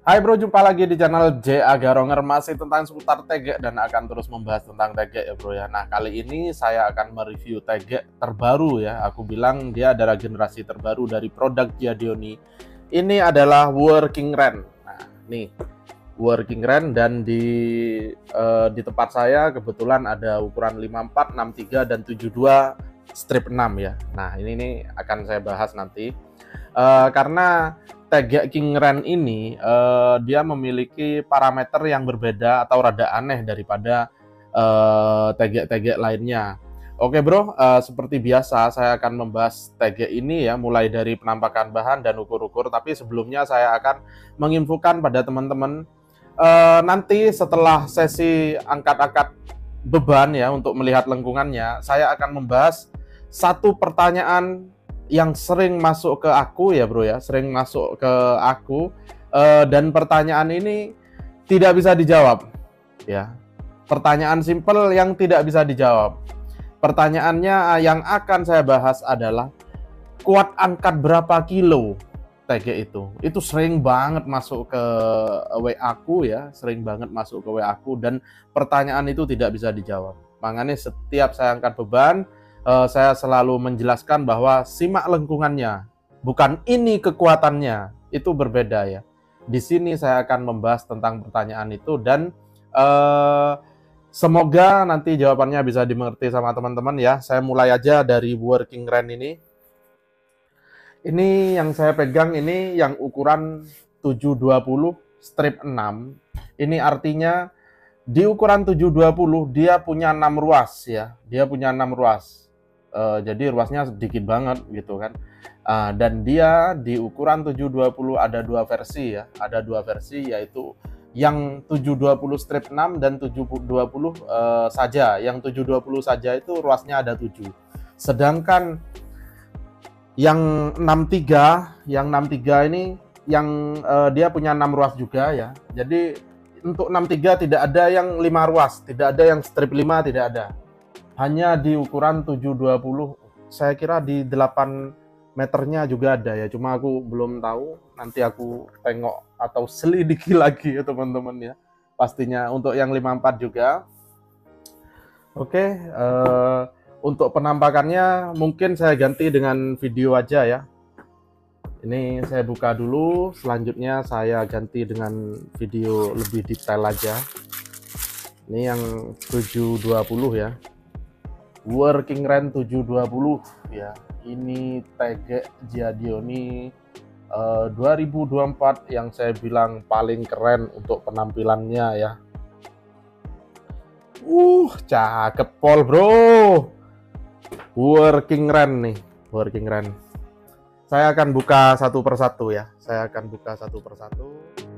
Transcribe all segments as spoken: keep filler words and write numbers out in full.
Hai bro, jumpa lagi di channel J A Garonger, masih tentang seputar T G dan akan terus membahas tentang T G ya bro ya. Nah kali ini saya akan mereview T G terbaru ya. Aku bilang dia adalah generasi terbaru dari produk Giadioni. Ini adalah Working Ren. Nah nih Working Ren, dan di uh, di tempat saya kebetulan ada ukuran lima puluh empat, enam puluh tiga dan tujuh puluh dua strip enam ya. Nah ini nih akan saya bahas nanti. Uh, karena T G King Ren ini uh, dia memiliki parameter yang berbeda atau rada aneh daripada uh, T G-T G lainnya. Oke bro, uh, seperti biasa saya akan membahas T G ini ya, mulai dari penampakan bahan dan ukur-ukur. Tapi sebelumnya saya akan menginfokan pada teman-teman uh, nanti setelah sesi angkat-angkat beban ya untuk melihat lengkungannya, saya akan membahas satu pertanyaan yang sering masuk ke aku ya bro ya, sering masuk ke aku uh, dan pertanyaan ini tidak bisa dijawab ya. Pertanyaan simple yang tidak bisa dijawab. Pertanyaannya yang akan saya bahas adalah kuat angkat berapa kilo T G itu. Itu sering banget masuk ke W A aku ya, sering banget masuk ke W A aku, dan pertanyaan itu tidak bisa dijawab. Makanya setiap saya angkat beban, Uh, saya selalu menjelaskan bahwa simak lengkungannya, bukan ini kekuatannya, itu berbeda ya. Di sini saya akan membahas tentang pertanyaan itu, dan uh, semoga nanti jawabannya bisa dimengerti sama teman-teman ya. Saya mulai aja dari Working Ren ini. Ini yang saya pegang ini yang ukuran tujuh dua puluh strip enam. Ini artinya di ukuran tujuh dua puluh dia punya enam ruas ya. Dia punya enam ruas. Uh, jadi ruasnya sedikit banget gitu kan, uh, dan dia di ukuran tujuh dua puluh ada dua versi ya, ada dua versi yaitu yang tujuh dua puluh strip enam dan tujuh dua puluh uh, saja. Yang tujuh dua puluh saja itu ruasnya ada tujuh, sedangkan yang enam tiga yang enam tiga ini yang uh, dia punya enam ruas juga ya. Jadi untuk enam tiga tidak ada yang lima ruas, tidak ada yang strip lima, tidak ada. Hanya di ukuran tujuh dua puluh, saya kira di delapan meternya juga ada ya, cuma aku belum tahu, nanti aku tengok atau selidiki lagi ya teman-teman ya, pastinya untuk yang lima puluh empat juga. Oke, uh, untuk penampakannya mungkin saya ganti dengan video aja ya. Ini saya buka dulu, selanjutnya saya ganti dengan video lebih detail aja. Ini yang tujuh dua puluh ya, Working Ren tujuh dua puluh ya. Ini T G Giadioni uh, dua ribu dua puluh empat yang saya bilang paling keren untuk penampilannya ya. Uh, cakep pol bro. Working Ren nih, Working Ren. Saya akan buka satu persatu ya. Saya akan buka satu persatu.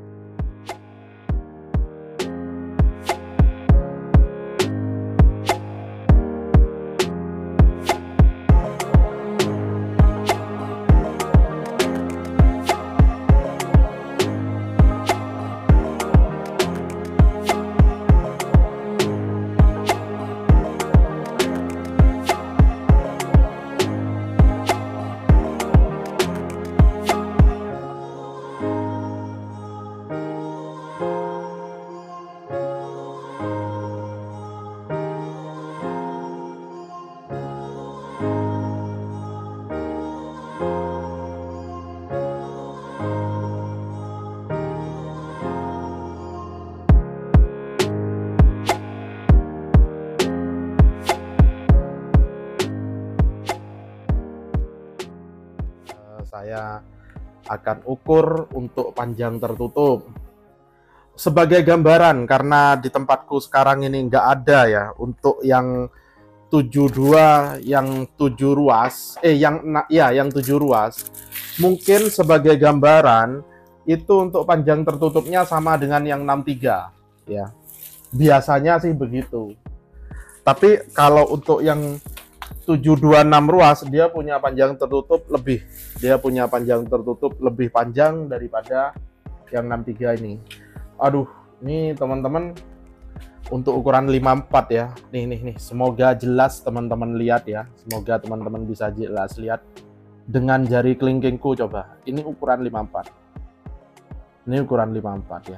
Saya akan ukur untuk panjang tertutup sebagai gambaran, karena di tempatku sekarang ini nggak ada ya untuk yang tujuh dua, yang tujuh ruas, eh yang ya yang tujuh ruas. Mungkin sebagai gambaran itu untuk panjang tertutupnya sama dengan yang enam tiga ya. Biasanya sih begitu. Tapi kalau untuk yang tujuh dua enam ruas, dia punya panjang tertutup lebih. Dia punya panjang tertutup lebih panjang daripada yang enam tiga ini. Aduh, ini teman-teman untuk ukuran lima puluh empat ya. Nih nih nih, semoga jelas teman-teman lihat ya. Semoga teman-teman bisa jelas lihat dengan jari kelingkingku coba. Ini ukuran lima puluh empat. Ini ukuran lima puluh empat ya.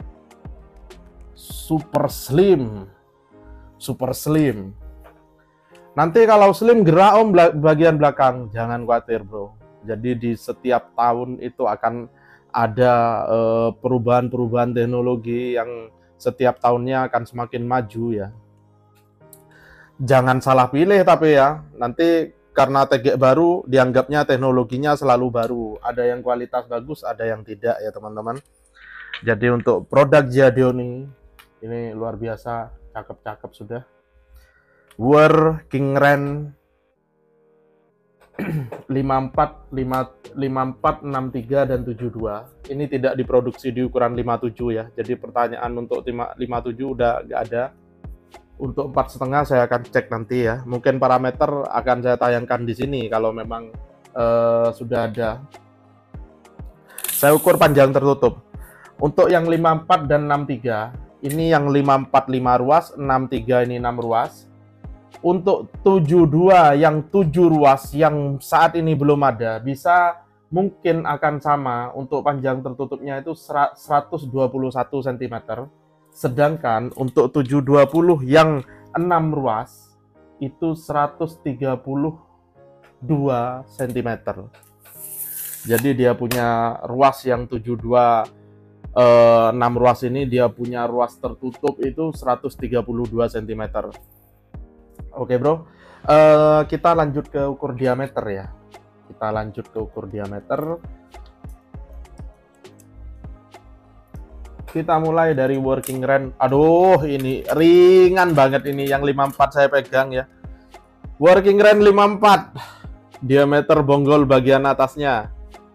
Super slim. Super slim. Nanti kalau slim gerak om bagian belakang, jangan khawatir bro. Jadi di setiap tahun itu akan ada perubahan-perubahan uh, teknologi yang setiap tahunnya akan semakin maju ya. Jangan salah pilih tapi ya, nanti karena T G baru dianggapnya teknologinya selalu baru. Ada yang kualitas bagus, ada yang tidak ya teman-teman. Jadi untuk produk Giadioni ini luar biasa, cakep-cakep sudah. Working Ren lima puluh empat, lima puluh empat, enam puluh tiga dan tujuh puluh dua. Ini tidak diproduksi di ukuran lima puluh tujuh ya. Jadi pertanyaan untuk lima puluh tujuh udah nggak ada. Untuk empat setengah saya akan cek nanti ya. Mungkin parameter akan saya tayangkan di sini kalau memang uh, sudah ada. Saya ukur panjang tertutup. Untuk yang lima puluh empat dan enam puluh tiga, ini yang lima puluh empat lima ruas, enam puluh tiga ini enam ruas. Untuk tujuh puluh dua yang tujuh ruas yang saat ini belum ada, bisa mungkin akan sama. Untuk panjang tertutupnya itu seratus dua puluh satu sentimeter. Sedangkan untuk tujuh dua puluh yang enam ruas itu seratus tiga puluh dua sentimeter. Jadi dia punya ruas yang tujuh dua eh, enam ruas ini, dia punya ruas tertutup itu seratus tiga puluh dua sentimeter. Oke bro, eh, kita lanjut ke ukur diameter ya. Kita lanjut ke ukur diameter. Kita mulai dari working ren. Aduh, ini ringan banget ini yang lima puluh empat saya pegang ya. Working ren lima puluh empat. Diameter bonggol bagian atasnya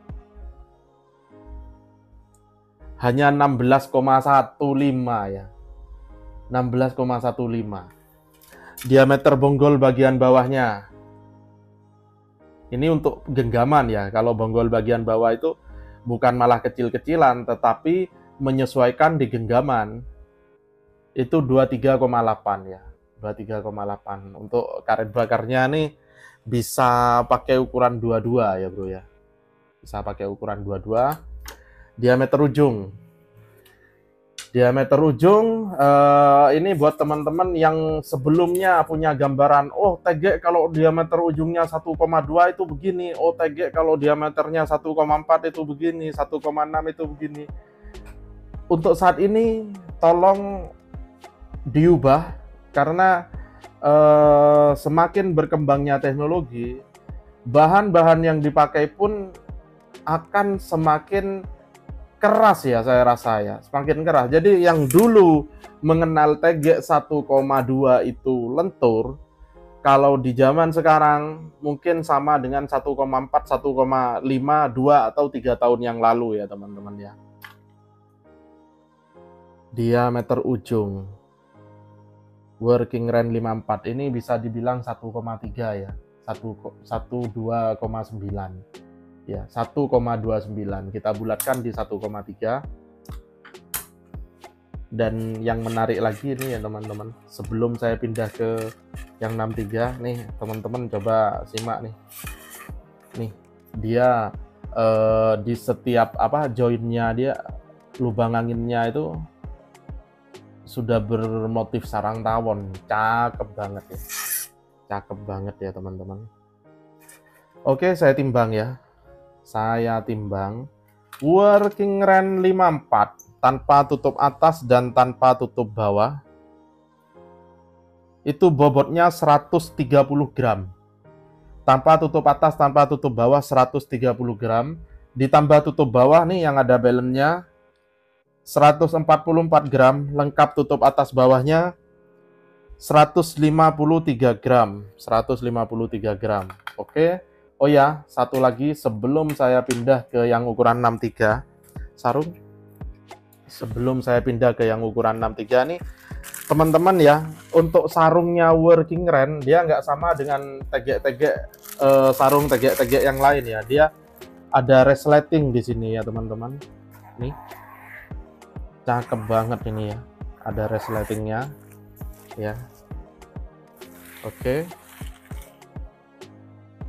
hanya enam belas koma lima belas ya. enam belas koma lima belas. Diameter bonggol bagian bawahnya. Ini untuk genggaman ya. Kalau bonggol bagian bawah itu bukan malah kecil-kecilan, tetapi menyesuaikan di genggaman itu dua puluh tiga koma delapan ya, dua puluh tiga koma delapan. Untuk karet bakarnya nih bisa pakai ukuran dua puluh dua ya bro ya, bisa pakai ukuran dua puluh dua. Diameter ujung, diameter ujung eh, ini buat teman-teman yang sebelumnya punya gambaran, oh T G kalau diameter ujungnya satu koma dua itu begini, oh T G kalau diameternya satu koma empat itu begini, satu koma enam itu begini. Untuk saat ini tolong diubah karena eh, semakin berkembangnya teknologi, bahan-bahan yang dipakai pun akan semakin keras ya, saya rasa ya, semakin keras. Jadi yang dulu mengenal T G satu koma dua itu lentur, kalau di zaman sekarang mungkin sama dengan satu koma empat, satu koma lima, dua atau tiga tahun yang lalu ya teman-teman ya. Diameter ujung working ren lima puluh empat ini bisa dibilang satu koma tiga ya, satu dua koma sembilan ya, satu koma dua sembilan kita bulatkan di satu koma tiga. Dan yang menarik lagi ini ya teman-teman, sebelum saya pindah ke yang enam puluh tiga nih teman-teman, coba simak nih, nih dia eh, di setiap apa joinnya dia, lubang anginnya itu sudah bermotif sarang tawon. Cakep banget ya, cakep banget ya teman-teman. Oke, saya timbang ya, saya timbang working ren lima puluh empat tanpa tutup atas dan tanpa tutup bawah itu bobotnya seratus tiga puluh gram. Tanpa tutup atas, tanpa tutup bawah seratus tiga puluh gram, ditambah tutup bawah nih yang ada balance-nya seratus empat puluh empat gram, lengkap tutup atas bawahnya seratus lima puluh tiga gram, seratus lima puluh tiga gram. Oke. Oh ya, satu lagi sebelum saya pindah ke yang ukuran enam puluh tiga sarung. Sebelum saya pindah ke yang ukuran enam puluh tiga nih, teman-teman ya, untuk sarungnya working ren dia nggak sama dengan tegek-tegek eh, sarung tegek-tegek yang lain ya. Dia ada resleting di sini ya teman-teman. Nih. Cakep banget ini ya, ada resletingnya ya. Oke,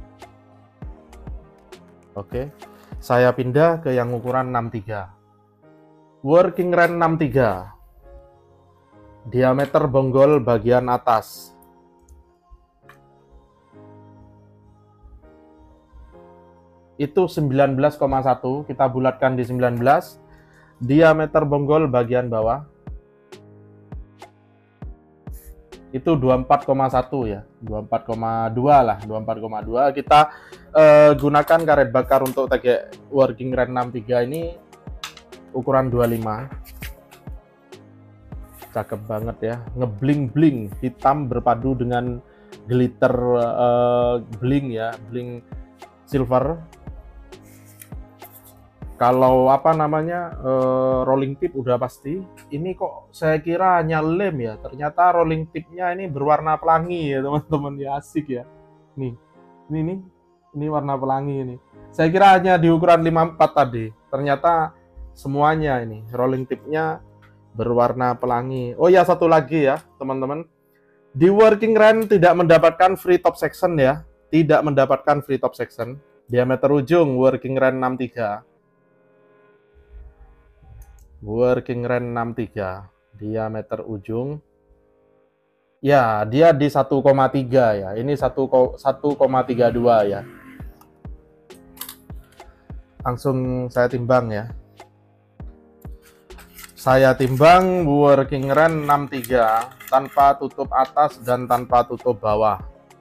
oke, saya pindah ke yang ukuran enam puluh tiga. Working Range enam tiga. Diameter bonggol bagian atas. Itu sembilan belas koma satu, kita bulatkan di sembilan belas. Diameter bonggol bagian bawah itu dua puluh empat koma satu ya, dua puluh empat koma dua lah, dua puluh empat koma dua. Kita uh, gunakan karet bakar untuk T G Working Range enam tiga ini ukuran dua puluh lima. Cakep banget ya, ngebling-bling, hitam berpadu dengan glitter uh, bling ya, bling silver. Kalau apa namanya uh, rolling tip udah pasti. Ini kok saya kira hanya lem ya, ternyata rolling tipnya ini berwarna pelangi ya teman-teman, ya asik ya. Nih, ini nih, ini warna pelangi ini. Saya kira hanya di ukuran lima puluh empat tadi, ternyata semuanya ini rolling tipnya berwarna pelangi. Oh ya, satu lagi ya teman-teman, di Working Range tidak mendapatkan free top section ya, tidak mendapatkan free top section. Diameter ujung Working Range enam tiga. Working Range enam tiga, diameter ujung. Ya, dia di satu koma tiga ya. Ini satu koma tiga dua ya. Langsung saya timbang ya. Saya timbang Working Range enam tiga tanpa tutup atas dan tanpa tutup bawah.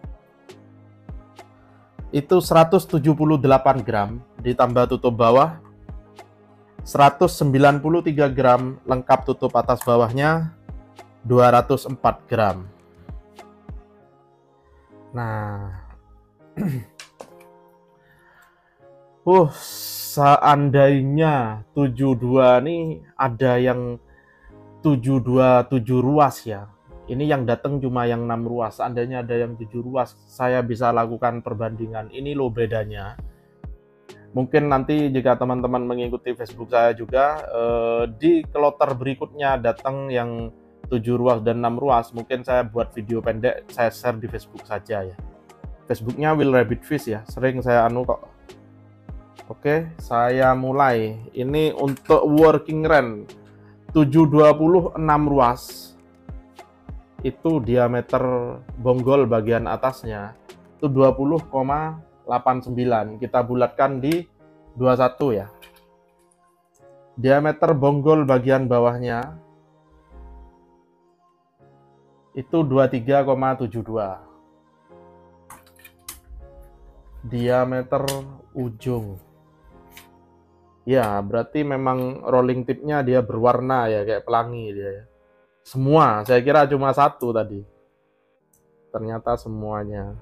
Itu seratus tujuh puluh delapan gram ditambah tutup bawah seratus sembilan puluh tiga gram, lengkap tutup atas bawahnya dua ratus empat gram. Nah, uh, seandainya tujuh puluh dua nih ada yang tujuh puluh dua tujuh ruas ya. Ini yang datang cuma yang enam ruas. Seandainya ada yang tujuh ruas, saya bisa lakukan perbandingan. Ini loh bedanya. Mungkin nanti jika teman-teman mengikuti Facebook saya juga, eh, di kloter berikutnya datang yang tujuh ruas dan enam ruas, mungkin saya buat video pendek, saya share di Facebook saja ya. Facebooknya Will Rabbit Fish ya, sering saya anu kok. Oke, saya mulai. Ini untuk Working Range tujuh dua puluh enam ruas. Itu diameter bonggol bagian atasnya itu dua puluh koma delapan sembilan, kita bulatkan di dua puluh satu ya. Diameter bonggol bagian bawahnya itu dua puluh tiga koma tujuh dua. Diameter ujung. Ya, berarti memang rolling tipnya dia berwarna ya, kayak pelangi dia ya. Semua, saya kira cuma satu tadi. Ternyata semuanya.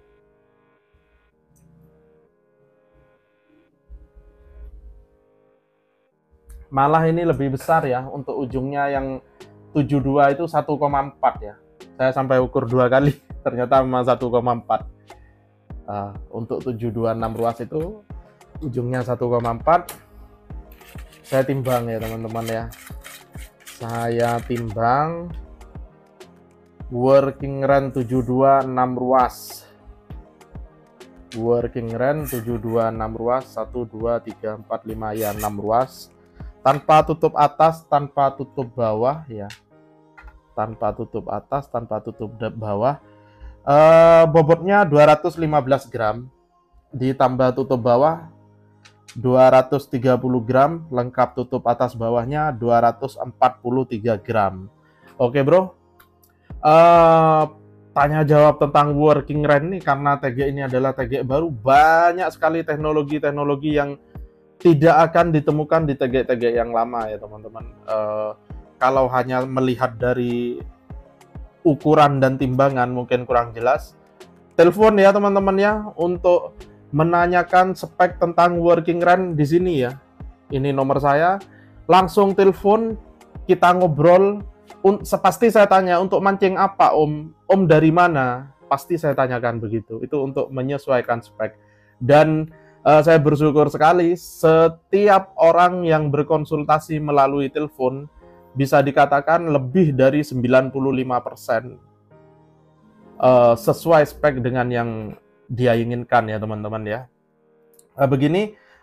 Malah ini lebih besar ya, untuk ujungnya yang tujuh puluh dua itu satu koma empat ya. Saya sampai ukur dua kali, ternyata memang satu koma empat. Uh, untuk tujuh dua enam ruas itu ujungnya satu koma empat. Saya timbang ya teman-teman ya. Saya timbang Working Range tujuh dua enam ruas. Working Range tujuh dua enam ruas, satu dua tiga empat lima ya, enam ruas. Tanpa tutup atas, tanpa tutup bawah ya. Tanpa tutup atas, tanpa tutup bawah. Uh, bobotnya dua ratus lima belas gram. Ditambah tutup bawah dua ratus tiga puluh gram. Lengkap tutup atas bawahnya dua ratus empat puluh tiga gram. Oke bro. Uh, tanya jawab tentang Working Range ini, karena T G ini adalah T G baru. Banyak sekali teknologi-teknologi yang tidak akan ditemukan di T G-T G yang lama ya teman-teman. Uh, kalau hanya melihat dari ukuran dan timbangan mungkin kurang jelas. Telepon ya teman-teman ya untuk menanyakan spek tentang Working Range di sini ya. Ini nomor saya. Langsung telepon, kita ngobrol. Sepasti saya tanya, untuk mancing apa Om? Om dari mana? Pasti saya tanyakan begitu. Itu untuk menyesuaikan spek. Dan Uh, saya bersyukur sekali setiap orang yang berkonsultasi melalui telepon bisa dikatakan lebih dari sembilan puluh lima persen uh, sesuai spek dengan yang dia inginkan ya teman-teman ya. Uh, begini,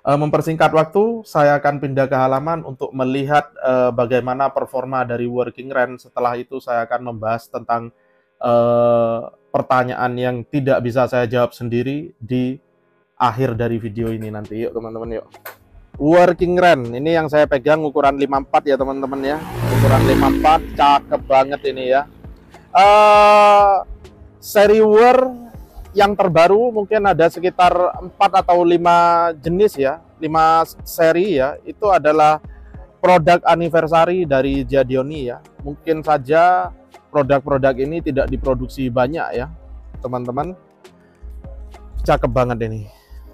Uh, mempersingkat waktu, saya akan pindah ke halaman untuk melihat uh, bagaimana performa dari working rent. Setelah itu saya akan membahas tentang uh, pertanyaan yang tidak bisa saya jawab sendiri di akhir dari video ini nanti. Yuk teman-teman, yuk. Working rent, ini yang saya pegang ukuran lima puluh empat ya teman-teman ya. Ukuran lima puluh empat, cakep banget ini ya. Uh, seri War yang terbaru mungkin ada sekitar empat atau lima jenis ya, lima seri ya. Itu adalah produk anniversary dari Giadioni ya. Mungkin saja produk-produk ini tidak diproduksi banyak ya teman-teman. Cakep banget ini,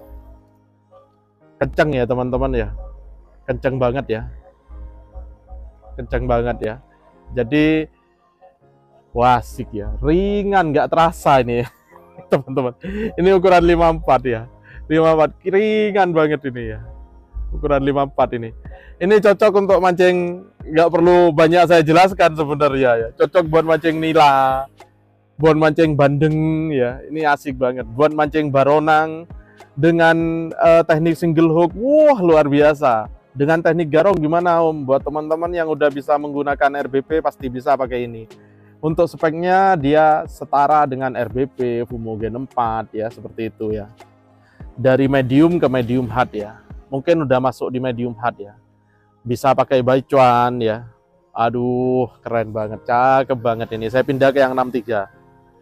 kenceng ya teman-teman ya, kenceng banget ya, kenceng banget ya. Jadi wah asik ya, ringan nggak terasa ini ya teman-teman. Ini ukuran lima puluh empat ya, lima puluh empat, ringan banget ini ya, ukuran lima puluh empat ini. Ini cocok untuk mancing, nggak perlu banyak saya jelaskan sebenarnya ya. Cocok buat mancing nila, buat mancing bandeng ya. Ini asik banget buat mancing baronang dengan uh, teknik single hook. Wah luar biasa. Dengan teknik garong gimana Om? Buat teman-teman yang udah bisa menggunakan R B P pasti bisa pakai ini. Untuk speknya dia setara dengan R B P Fumo Gen empat ya, seperti itu ya. Dari medium ke medium hard ya. Mungkin udah masuk di medium hard ya. Bisa pakai Baichuan ya. Aduh keren banget, cakep banget ini. Saya pindah ke yang enam puluh tiga.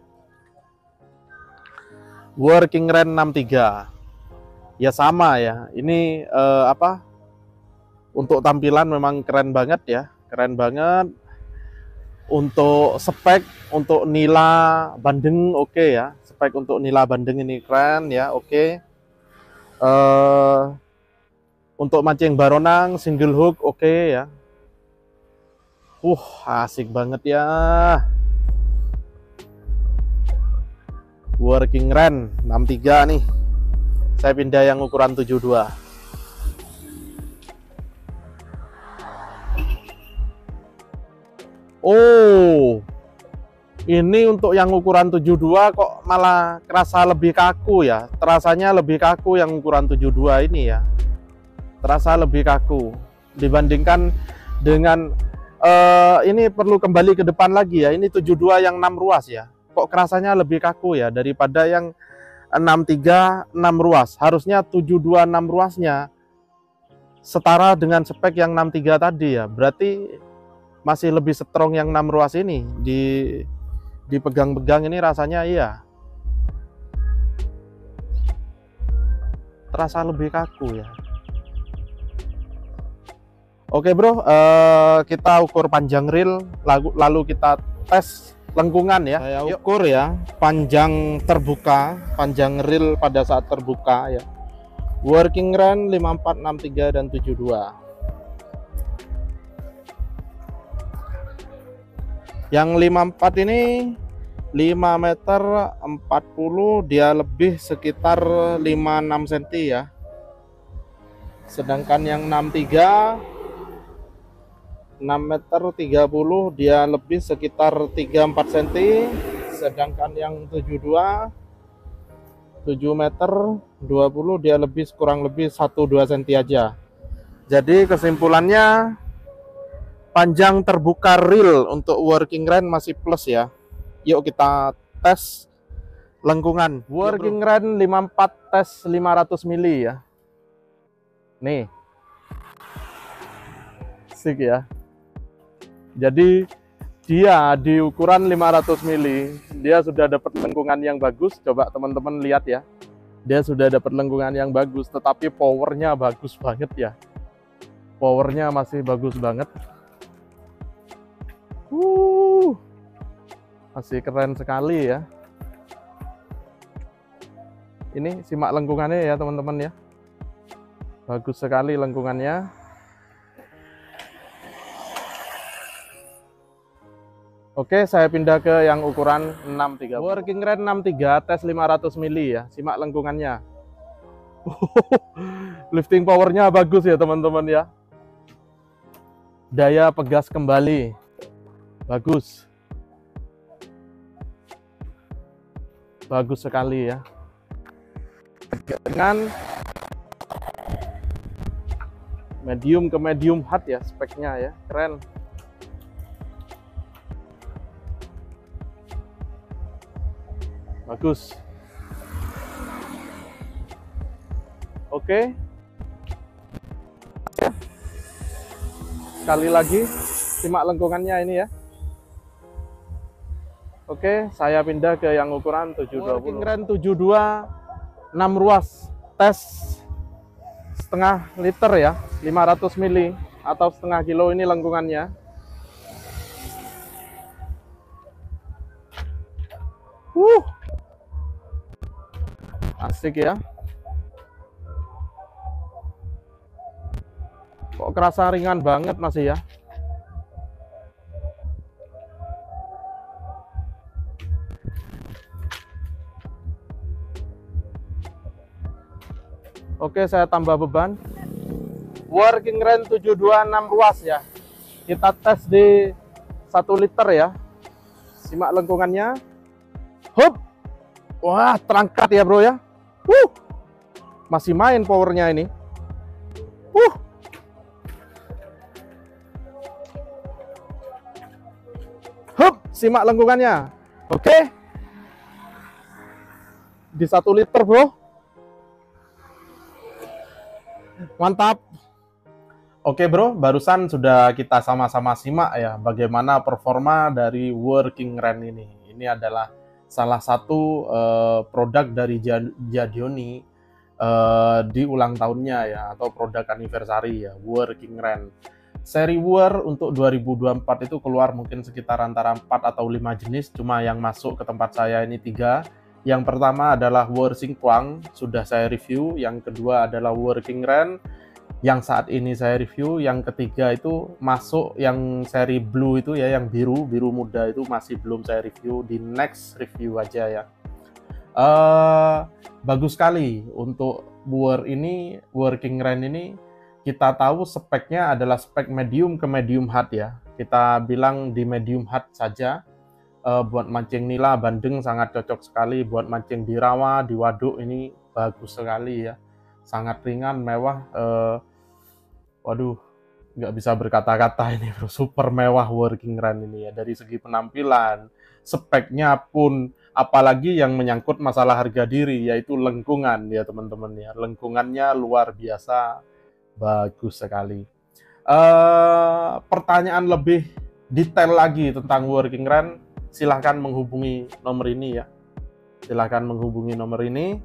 Working rent enam puluh tiga. Ya sama ya, ini eh, apa, untuk tampilan memang keren banget ya, keren banget. Untuk spek, untuk nila bandeng oke okay ya, spek untuk nila bandeng ini keren ya, oke okay. eh, Untuk mancing baronang single hook oke okay ya. Uh asik banget ya. Working rent enam puluh tiga nih. Saya pindah yang ukuran tujuh puluh dua. Oh, ini untuk yang ukuran tujuh puluh dua kok malah kerasa lebih kaku ya. Terasanya lebih kaku yang ukuran tujuh puluh dua ini ya. Terasa lebih kaku dibandingkan dengan uh, ini perlu kembali ke depan lagi ya. Ini tujuh puluh dua yang enam ruas ya. Kok kerasanya lebih kaku ya daripada yang enam puluh tiga enam ruas. Harusnya tujuh puluh dua enam ruasnya setara dengan spek yang enam puluh tiga tadi ya. Berarti masih lebih strong yang enam ruas ini. Di dipegang-pegang ini rasanya iya, terasa lebih kaku ya. Oke bro, uh, kita ukur panjang reel lalu, lalu kita tes lengkungan ya. Saya ukur ya panjang terbuka, panjang reel pada saat terbuka ya. Working run lima puluh empat, enam puluh tiga dan tujuh puluh dua. Yang lima puluh empat ini lima meter empat puluh, dia lebih sekitar lima puluh enam sentimeter ya. Sedangkan yang enam puluh tiga enam meter tiga puluh, dia lebih sekitar tiga puluh empat sentimeter. Sedangkan yang tujuh puluh dua tujuh meter dua puluh, dia lebih kurang lebih satu dua sentimeter aja. Jadi kesimpulannya panjang terbuka reel untuk working run masih plus ya. Yuk kita tes lengkungan. Working run lima puluh empat tes lima ratus mili ya. Nih. Sik ya. Jadi dia di ukuran lima ratus mili, dia sudah dapat lengkungan yang bagus. Coba teman-teman lihat ya. Dia sudah dapat lengkungan yang bagus, tetapi powernya bagus banget ya. Powernya masih bagus banget. Uh, masih keren sekali ya. Ini simak lengkungannya ya teman-teman ya. Bagus sekali lengkungannya. Oke, saya pindah ke yang ukuran enam tiga. Working rate enam tiga, tes lima ratus mili ya. Simak lengkungannya. Lifting powernya bagus ya teman-teman ya. Daya pegas kembali bagus, bagus sekali ya. Dengan medium ke medium hard ya speknya ya, keren. Bagus. Oke. Sekali lagi simak lengkungannya ini ya. Oke, saya pindah ke yang ukuran tujuh dua puluh. Working Ren tujuh dua enam ruas, tes setengah liter ya, lima ratus mili atau setengah kilo ini lengkungannya. Uh, asik ya. Kok kerasa ringan banget masih ya. Oke, saya tambah beban. Working Ren tujuh dua enam ruas ya. Kita tes di satu liter ya. Simak lengkungannya. Hup. Wah, terangkat ya bro ya. Wuh. Masih main powernya ini. Wuh. Hup, simak lengkungannya. Oke. Di satu liter bro. Mantap. Oke bro, barusan sudah kita sama-sama simak ya bagaimana performa dari Working Ren ini. Ini adalah salah satu uh, produk dari Jadioni uh, di ulang tahunnya ya, atau produk anniversary ya, Working Ren. Seri War untuk dua ribu dua puluh empat itu keluar mungkin sekitar antara empat atau lima jenis, cuma yang masuk ke tempat saya ini tiga. Yang pertama adalah Working Kwang, sudah saya review. Yang kedua adalah Working Ren, yang saat ini saya review. Yang ketiga itu masuk yang seri Blue itu ya, yang biru, biru muda itu masih belum saya review. Di next review aja ya. Uh, bagus sekali untuk War ini, Working Ren ini. Kita tahu speknya adalah spek medium ke medium hard ya. Kita bilang di medium hard saja. Uh, buat mancing nila, bandeng sangat cocok sekali. Buat mancing di rawa, di waduk ini bagus sekali ya. Sangat ringan, mewah. Uh, waduh, nggak bisa berkata-kata ini bro. Super mewah Working Ren ini ya. Dari segi penampilan, speknya pun, apalagi yang menyangkut masalah harga diri, yaitu lengkungan ya teman-teman ya. Lengkungannya luar biasa, bagus sekali. Uh, pertanyaan lebih detail lagi tentang Working Ren, silahkan menghubungi nomor ini ya. Silahkan menghubungi nomor ini.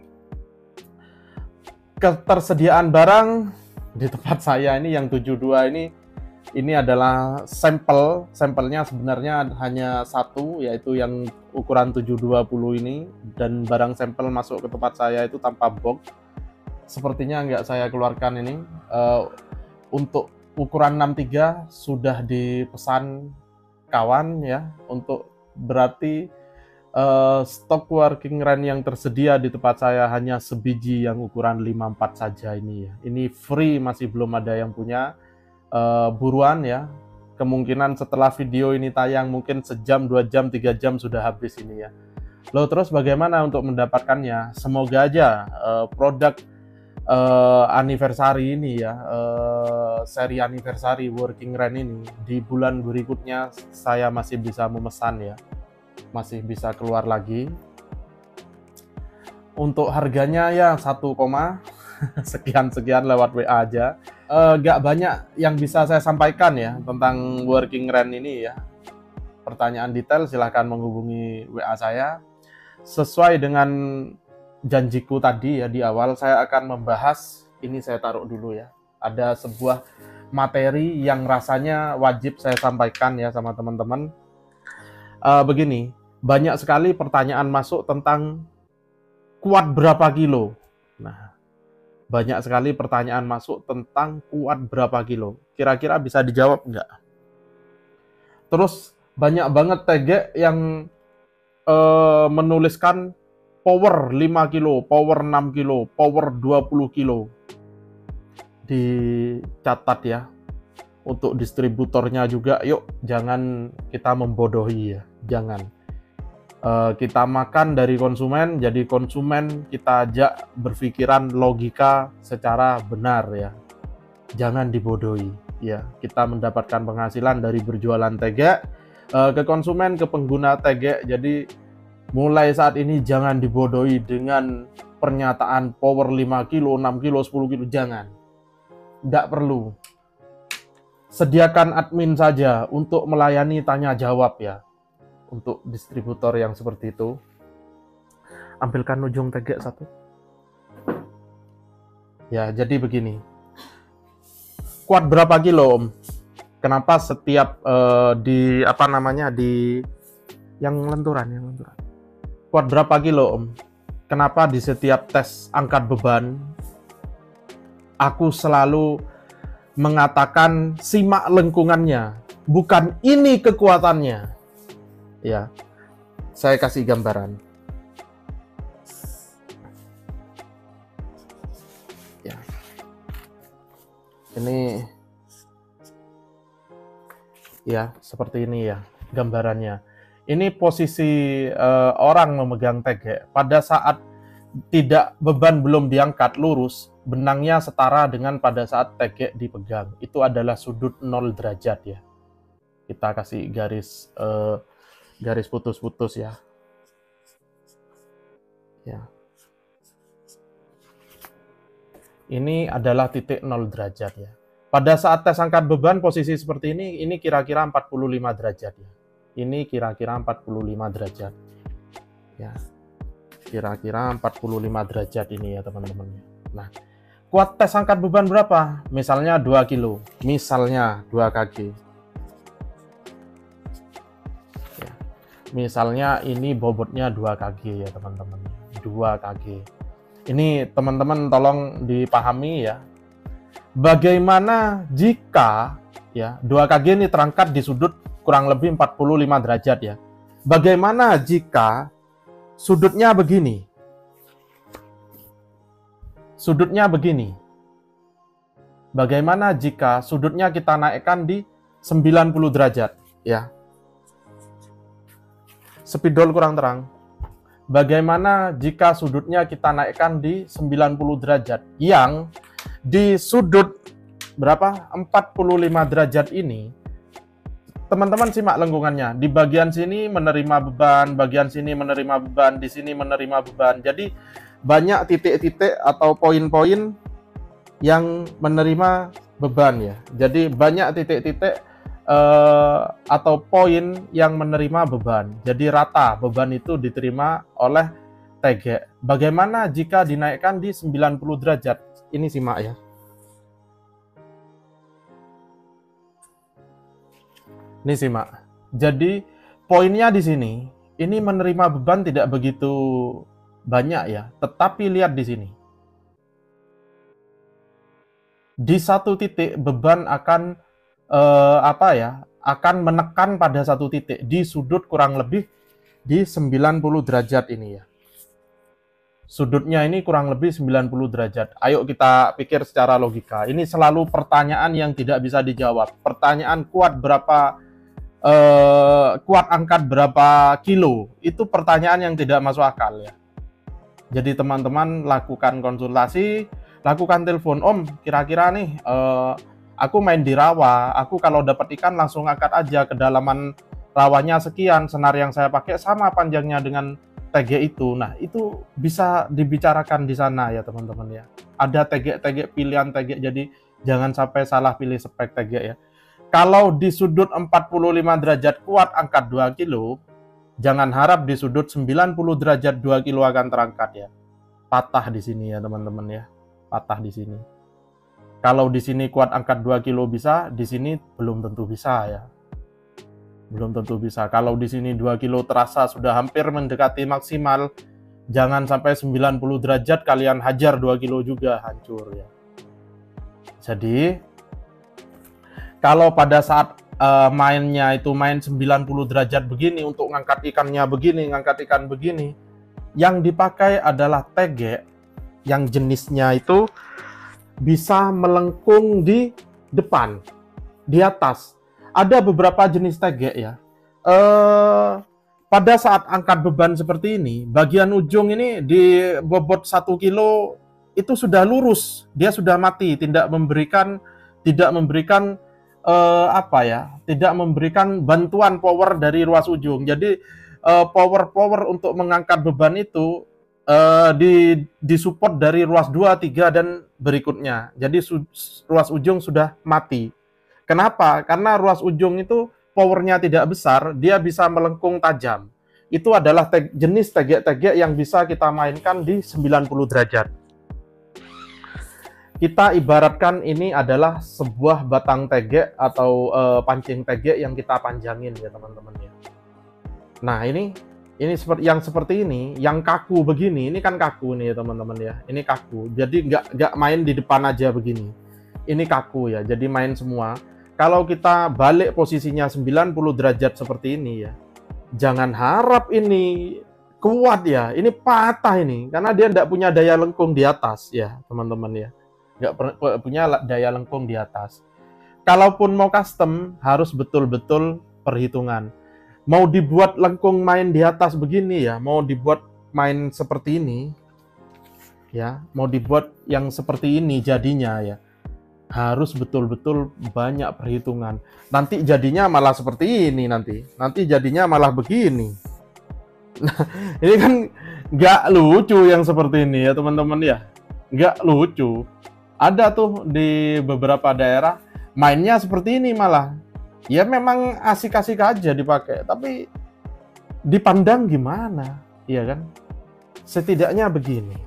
Ketersediaan barang di tempat saya ini yang tujuh dua ini, ini adalah sampel. Sampelnya sebenarnya hanya satu, yaitu yang ukuran tujuh dua puluh ini. Dan barang sampel masuk ke tempat saya itu tanpa box. Sepertinya nggak saya keluarkan ini. Uh, untuk ukuran enam tiga sudah dipesan kawan ya, untuk berarti uh, stok Working Ren yang tersedia di tempat saya hanya sebiji yang ukuran lima empat saja ini ya. Ini free, masih belum ada yang punya. Uh, buruan ya. Kemungkinan setelah video ini tayang mungkin sejam, dua jam, tiga jam sudah habis ini ya. Loh, terus bagaimana untuk mendapatkannya? Semoga aja uh, produk uh, anniversary ini ya, uh, seri anniversary Working Ren ini di bulan berikutnya saya masih bisa memesan ya, masih bisa keluar lagi. Untuk harganya ya satu, sekian-sekian lewat W A aja. Uh, gak banyak yang bisa saya sampaikan ya tentang Working Ren ini ya. Pertanyaan detail silahkan menghubungi W A saya. Sesuai dengan janjiku tadi ya di awal, saya akan membahas, ini saya taruh dulu ya, ada sebuah materi yang rasanya wajib saya sampaikan ya sama teman-teman. Uh, begini, banyak sekali pertanyaan masuk tentang kuat berapa kilo. Nah, banyak sekali pertanyaan masuk tentang kuat berapa kilo. Kira-kira bisa dijawab nggak? Terus banyak banget T G yang uh, menuliskan power lima kilo, power enam kilo, power dua puluh kilo. Dicatat ya. Untuk distributornya juga, yuk jangan kita membodohi ya. Jangan. Uh, kita makan dari konsumen, jadi konsumen kita ajak berpikiran logika secara benar ya. jangan dibodohi. Ya, kita mendapatkan penghasilan dari berjualan tegek uh, ke konsumen, ke pengguna tegek. Jadi mulai saat ini jangan dibodohi dengan pernyataan power lima kilo, enam kilo, sepuluh kilo, jangan. Tidak perlu. Sediakan admin saja untuk melayani tanya jawab ya. Untuk distributor yang seperti itu. Ambilkan ujung tegek satu. Ya, jadi begini. Kuat berapa kilo, Om? Kenapa setiap uh, di apa namanya di yang lenturan, yang lenturan. Kuat berapa kilo, Om? Kenapa di setiap tes angkat beban aku selalu mengatakan simak lengkungannya, bukan ini kekuatannya. Ya. Saya kasih gambaran. Ya. Ini ya, seperti ini ya gambarannya. Ini posisi uh, orang memegang tegek. Pada saat tidak beban belum diangkat lurus, benangnya setara dengan pada saat tegek dipegang. Itu adalah sudut nol derajat ya. Kita kasih garis uh, garis putus-putus ya. Ya. Ini adalah titik nol derajat ya. Pada saat tes angkat beban posisi seperti ini, ini kira-kira empat puluh lima derajat ya. Ini kira-kira empat puluh lima derajat. Ya. Kira-kira empat puluh lima derajat ini ya teman-teman. Nah, kuat tes angkat beban berapa? Misalnya dua kilo. Misalnya dua kaki. Ya. Misalnya ini bobotnya dua kaki ya teman-teman. dua kaki. Ini teman-teman tolong dipahami ya. Bagaimana jika ya dua kaki ini terangkat di sudut kurang lebih empat puluh lima derajat ya. Bagaimana jika sudutnya begini? Sudutnya begini. Bagaimana jika sudutnya kita naikkan di sembilan puluh derajat ya. Spidol kurang terang. Bagaimana jika sudutnya kita naikkan di sembilan puluh derajat, yang di sudut berapa? empat puluh lima derajat ini, teman-teman simak lengkungannya. Di bagian sini menerima beban, bagian sini menerima beban, di sini menerima beban. Jadi banyak titik-titik atau poin-poin yang menerima beban ya. Jadi banyak titik-titik Uh, atau poin yang menerima beban. Jadi rata beban itu diterima oleh tegek. Bagaimana jika dinaikkan di sembilan puluh derajat? Ini simak ya. Ini simak. Jadi poinnya di sini, ini menerima beban tidak begitu banyak ya. Tetapi lihat di sini. Di satu titik beban akan Uh, apa ya akan menekan pada satu titik di sudut kurang lebih di sembilan puluh derajat ini ya. Sudutnya ini kurang lebih sembilan puluh derajat. Ayo kita pikir secara logika. Ini selalu pertanyaan yang tidak bisa dijawab. Pertanyaan kuat berapa uh, kuat angkat berapa kilo, itu pertanyaan yang tidak masuk akal ya. Jadi teman-teman lakukan konsultasi, lakukan telepon, Om, kira-kira nih uh, aku main di rawa, aku kalau dapat ikan langsung angkat aja, kedalaman rawanya sekian, senar yang saya pakai sama panjangnya dengan tegek itu. Nah, itu bisa dibicarakan di sana ya teman-teman ya. Ada tegek-tegek, pilihan tegek, jadi jangan sampai salah pilih spek tegek ya. Kalau di sudut empat puluh lima derajat kuat angkat dua kilo, jangan harap di sudut sembilan puluh derajat dua kilo akan terangkat ya. Patah di sini ya teman-teman ya. Patah di sini. Kalau di sini kuat angkat dua kilo bisa, di sini belum tentu bisa ya. Belum tentu bisa. Kalau di sini dua kilo terasa sudah hampir mendekati maksimal, jangan sampai sembilan puluh derajat kalian hajar dua kilo juga, hancur ya. Jadi, kalau pada saat uh, mainnya itu main sembilan puluh derajat begini, untuk ngangkat ikannya begini, ngangkat ikan begini, yang dipakai adalah tegek yang jenisnya itu bisa melengkung di depan, di atas. Ada beberapa jenis tegek ya. Eh, pada saat angkat beban seperti ini, bagian ujung ini di bobot satu kilo itu sudah lurus, dia sudah mati, tidak memberikan tidak memberikan eh, apa ya, tidak memberikan bantuan power dari ruas ujung. Jadi eh, power-power untuk mengangkat beban itu eh, di disupport dari ruas dua, tiga dan berikutnya. Jadi su, ruas ujung sudah mati. Kenapa? Karena ruas ujung itu powernya tidak besar, dia bisa melengkung tajam. Itu adalah te jenis tegek-tegek yang bisa kita mainkan di sembilan puluh derajat. Kita ibaratkan ini adalah sebuah batang tegek atau uh, pancing tegek yang kita panjangin ya teman-teman ya. Nah ini ini seperti yang seperti ini, yang kaku begini, ini kan kaku nih ya teman-teman ya. Ini kaku, jadi nggak nggak main di depan aja begini. Ini kaku ya, jadi main semua. Kalau kita balik posisinya sembilan puluh derajat seperti ini ya, jangan harap ini kuat ya, ini patah ini, karena dia tidak punya daya lengkung di atas ya teman-teman ya, nggak punya daya lengkung di atas. Kalaupun mau custom, harus betul-betul perhitungan. Mau dibuat lengkung main di atas begini ya, mau dibuat main seperti ini, ya, mau dibuat yang seperti ini jadinya ya, harus betul-betul banyak perhitungan. Nanti jadinya malah seperti ini nanti. Nanti jadinya malah begini. Nah, ini kan nggak lucu yang seperti ini ya teman-teman ya. Nggak lucu. Ada tuh di beberapa daerah mainnya seperti ini malah. Ya memang asik-asik aja dipakai. Tapi dipandang gimana? Iya kan? Setidaknya begini.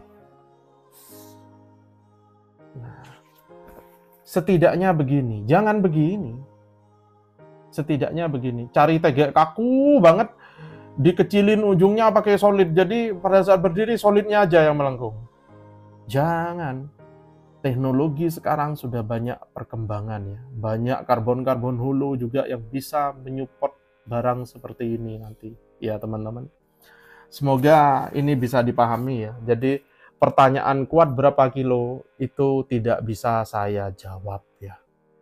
Setidaknya begini, jangan begini. Setidaknya begini, cari tegek kaku banget, dikecilin ujungnya pakai solid, jadi pada saat berdiri solidnya aja yang melengkung. Jangan. Teknologi sekarang sudah banyak perkembangan ya, banyak karbon-karbon hulu juga yang bisa menyupport barang seperti ini nanti, ya teman-teman. Semoga ini bisa dipahami ya. Jadi pertanyaan kuat berapa kilo itu tidak bisa saya jawab ya.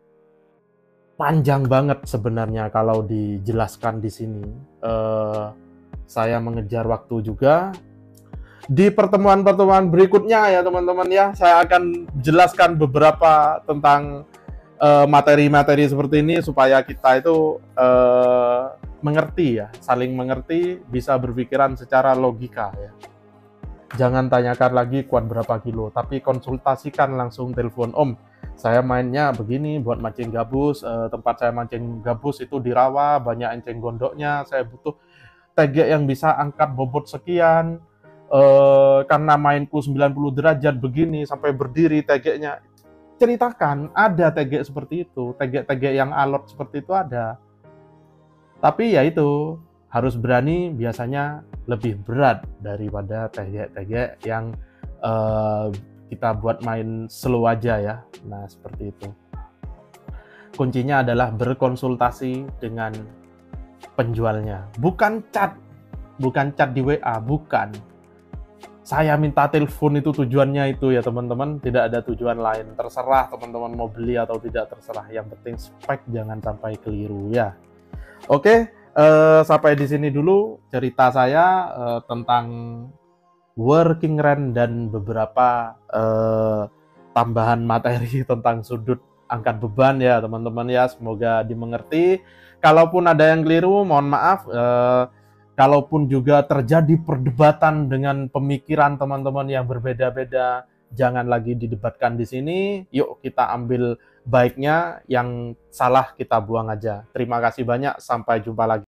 Panjang banget sebenarnya kalau dijelaskan di sini. Eh, saya mengejar waktu juga. Di pertemuan-pertemuan berikutnya ya teman-teman ya, saya akan jelaskan beberapa tentang materi-materi eh, seperti ini supaya kita itu eh, mengerti ya, saling mengerti, bisa berpikiran secara logika ya. Jangan tanyakan lagi kuat berapa kilo, tapi konsultasikan langsung telepon, Om, saya mainnya begini buat mancing gabus, eh, tempat saya mancing gabus itu di rawa, banyak enceng gondoknya, saya butuh tegek yang bisa angkat bobot sekian, eh, karena mainku sembilan puluh derajat begini, sampai berdiri tegeknya. Ceritakan, ada tegek seperti itu, tegek-tegek yang alot seperti itu ada. Tapi ya itu, harus berani, biasanya lebih berat daripada tegek-tegek yang uh, kita buat main slow aja ya. Nah seperti itu. Kuncinya adalah berkonsultasi dengan penjualnya, bukan chat, bukan chat di W A, bukan. Saya minta telepon itu tujuannya itu ya teman-teman, tidak ada tujuan lain. Terserah teman-teman mau beli atau tidak, terserah. Yang penting spek jangan sampai keliru ya. Oke. Uh, sampai di sini dulu cerita saya uh, tentang working rent dan beberapa uh, tambahan materi tentang sudut angkat beban ya teman-teman ya. Semoga dimengerti. Kalaupun ada yang keliru, mohon maaf. Uh, kalaupun juga terjadi perdebatan dengan pemikiran teman-teman yang berbeda-beda, jangan lagi didebatkan di sini. Yuk kita ambil baiknya, yang salah kita buang aja. Terima kasih banyak, sampai jumpa lagi.